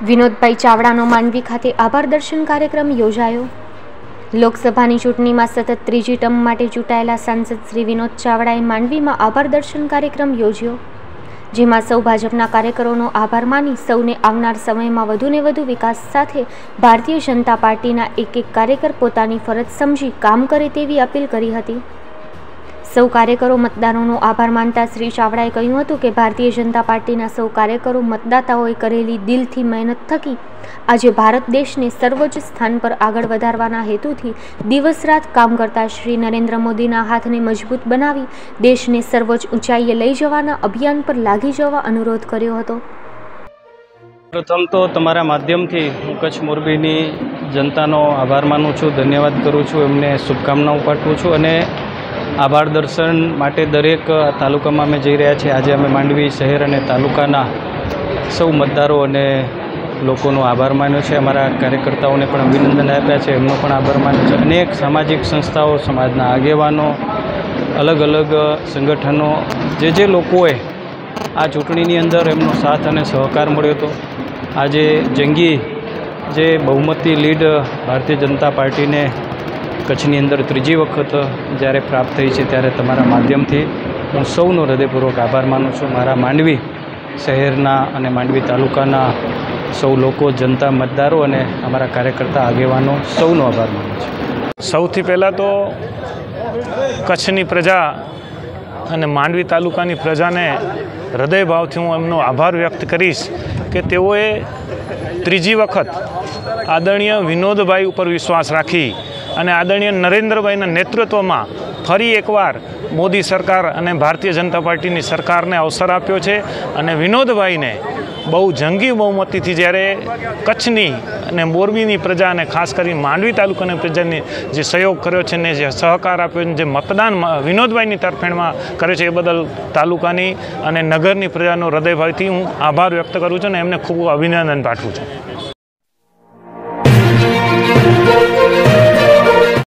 વિનોદભાઈ ચાવડાનો માંડવી ખાતે આભાર દર્શન કાર્યક્રમ યોજાયો। લોકસભાની ચૂંટણીમાં સતત ત્રીજી ટર્મ માટે ચૂંટાયેલા સાંસદ શ્રી વિનોદ ચાવડાએ માંડવીમાં આભાર દર્શન કાર્યક્રમ યોજ્યો, જેમાં સૌ ભાજપના કાર્યકરોનો આભાર માની સૌને આવનાર સમયમાં વધુને વધુ વિકાસ સાથે ભારતીય જનતા પાર્ટીના એક કાર્યકર પોતાની ફરજ સમજી કામ કરે તેવી અપીલ કરી હતી। સૌ કાર્યકરો મતદારોનો આભાર માનતા શ્રી ચાવડાએ કહ્યું હતું કે ભારતીય જનતા પાર્ટીના સૌ કાર્યકરો મતદાતાઓએ કરેલી દિલથી મહેનત થકી આજે ભારત દેશને સર્વોચ્ચ સ્થાન પર આગળ વધારવાના હેતુથી દિવસ રાત કામ કરતા શ્રી નરેન્દ્ર મોદીના હાથને મજબૂત બનાવી દેશને સર્વોચ્ચ ઊંચાઈએ લઈ જવાના અભિયાન પર લાગી જવા અનુરોધ કર્યો હતો। પ્રથમ તો તમારા માધ્યમથી હું કચ્છ મોરબીની જનતાનો આભાર માનું છું, ધન્યવાદ કરું છું, એમને શુભકામનાઓ પાઠવું છું અને આભાર દર્શન માટે દરેક તાલુકામાં અમે જઈ રહ્યા છીએ। આજે અમે માંડવી શહેર અને તાલુકાના સૌ મતદારો અને લોકોનો આભાર માન્યો છે, અમારા કાર્યકર્તાઓને પણ અભિનંદન આપ્યા છે, એમનો પણ આભાર માન્યો છે। અનેક સામાજિક સંસ્થાઓ, સમાજના આગેવાનો, અલગ અલગ સંગઠનો, જે લોકોએ આ ચૂંટણીની અંદર એમનો સાથ અને સહકાર મળ્યો હતો। આજે જંગી જે બહુમતી લીડ ભારતીય જનતા પાર્ટીને કચ્છની અંદર ત્રીજી વખત જ્યારે પ્રાપ્ત થઈ છે, ત્યારે તમારા માધ્યમથી હું સૌનો હૃદયપૂર્વક આભાર માનું છું। મારા માંડવી શહેરના અને માંડવી તાલુકાના સૌ લોકો, જનતા, મતદારો અને અમારા કાર્યકર્તા આગેવાનો સૌનો આભાર માનું છું। સૌથી પહેલાં તો કચ્છની પ્રજા અને માંડવી તાલુકાની પ્રજાને હૃદયભાવથી હું એમનો આભાર વ્યક્ત કરીશ કે તેઓએ ત્રીજી વખત આદરણીય વિનોદભાઈ ઉપર વિશ્વાસ રાખી અને આદરણીય નરેન્દ્રભાઈના નેતૃત્વમાં ફરી એકવાર મોદી સરકાર અને ભારતીય જનતા પાર્ટીની સરકારને અવસર આપ્યો છે અને વિનોદભાઈને બહુ જંગી બહુમતીથી જ્યારે કચ્છની અને મોરબીની પ્રજા અને ખાસ કરીને માંડવી તાલુકાની પ્રજાને જે સહયોગ કર્યો છે ને જે સહકાર આપ્યો છે, જે મતદાન વિનોદભાઈની તરફેણમાં કરે છે, એ બદલ તાલુકાની અને નગરની પ્રજાનો હૃદયભાવથી હું આભાર વ્યક્ત કરું છું અને એમને ખૂબ અભિનંદન પાઠવું છું।